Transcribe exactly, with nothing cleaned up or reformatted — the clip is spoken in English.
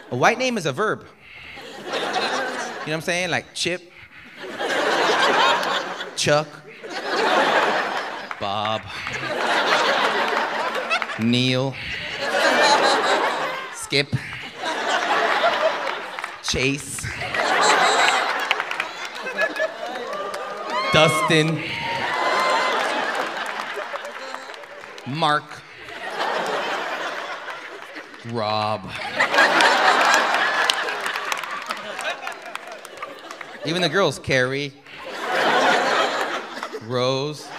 A white name is a verb. You know what I'm saying? Like Chip, Chuck, Bob, Neil, Skip, Chase, Dustin, Mark, Rob. Even the girls, Carrie, Rose,